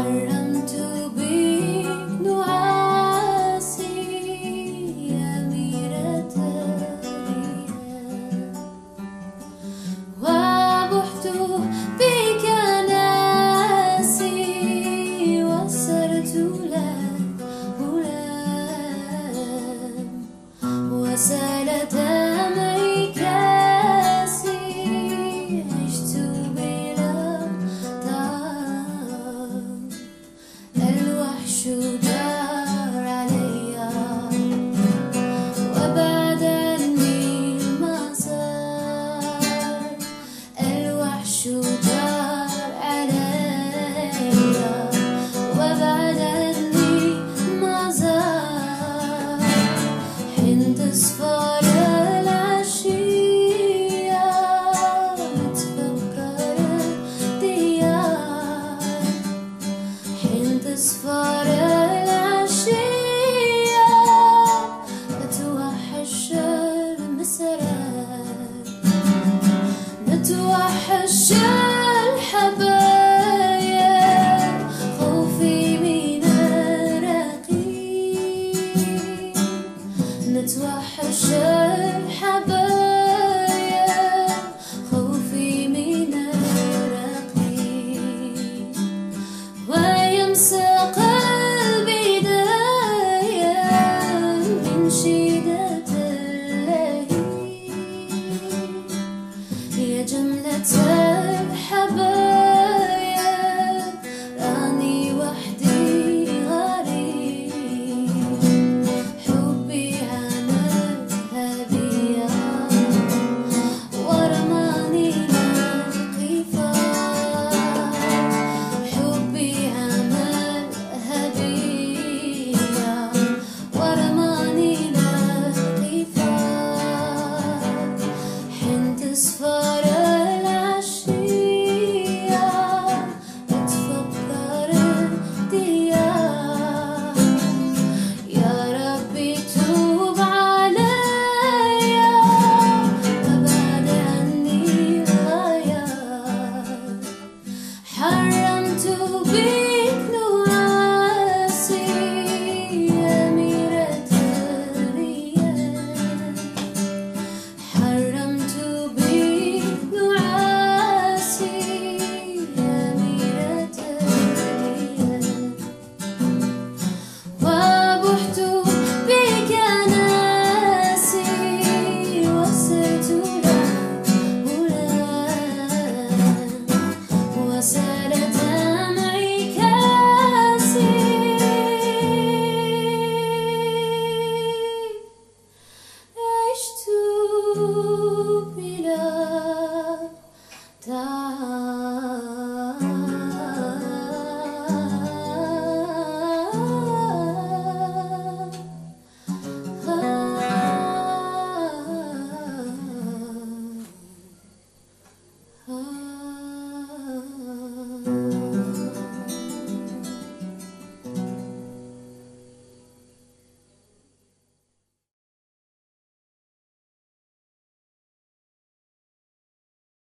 حرمت بنعاسي أميرة الرياح وبحت بك ناسي وسرت لك غلام وسال دمي كاسي عشت بلا طعام الوحش دار عليا وبعد عني المزار الوحش دار عليا وبعد عني المزار حين تصفر العشية تفكر الديار حين تصفر العشية نتوحش المسرات نتوحش الحبايب خوفي من الرقيب نتوحش الحبايب خوفي من الرقيب ويمسى قلبي دايم من شدة اللهيب يا جملة الحبايب راني وحدي غريب حبي عملها بيا ورماني القفار حبي عملها بيا ورماني القفار حين تصفر العشية تفكر الديار يا ربي توب عليا وبعد عني الغايات حرمت بي